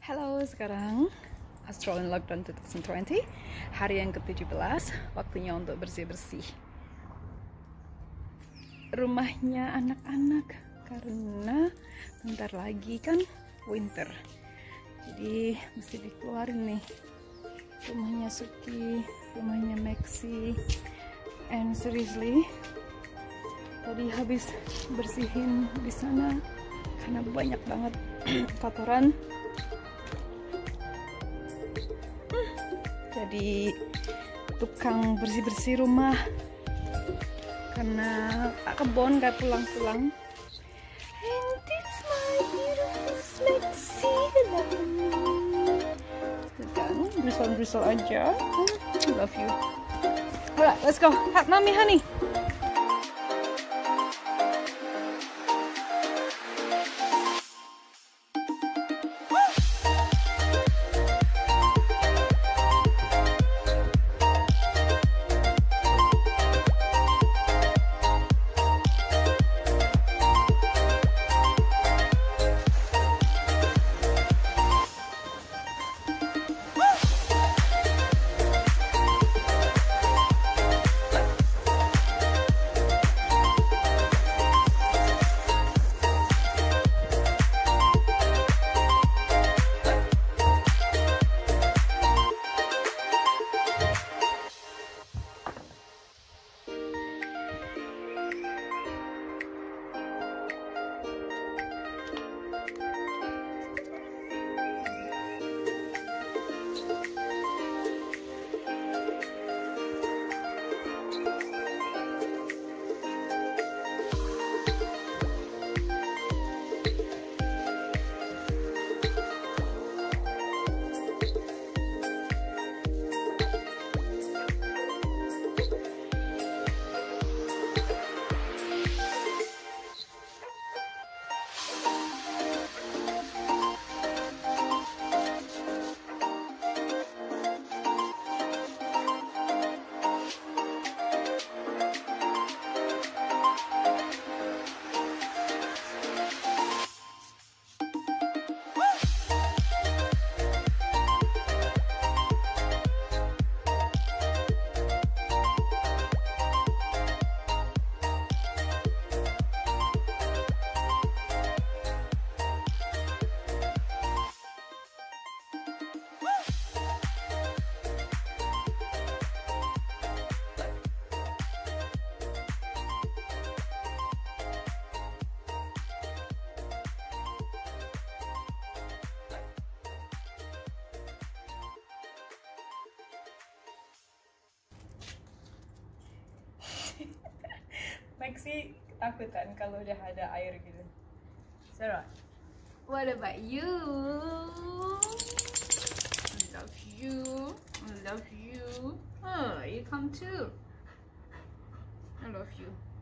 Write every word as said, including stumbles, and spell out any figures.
Halo, sekarang Australian Lockdown dua ribu dua puluh, hari yang ke tujuh belas, waktunya untuk bersih-bersih rumahnya anak-anak karena bentar lagi kan winter, jadi mesti dikeluarin nih rumahnya Sookie, rumahnya Maxie. And seriously, tadi habis bersihin di sana karena banyak banget kotoran. Jadi tukang bersih-bersih rumah karena Pak Kebun gak pulang-pulang. And this my beautiful Maxie, tukang bristle-bristle aja. I love you. Alright, let's go. Hug mommy, honey. Maxie ketakutan kalau udah ada air gitu. Serta, what about you? I love you. I love you. Oh, you come too. I love you.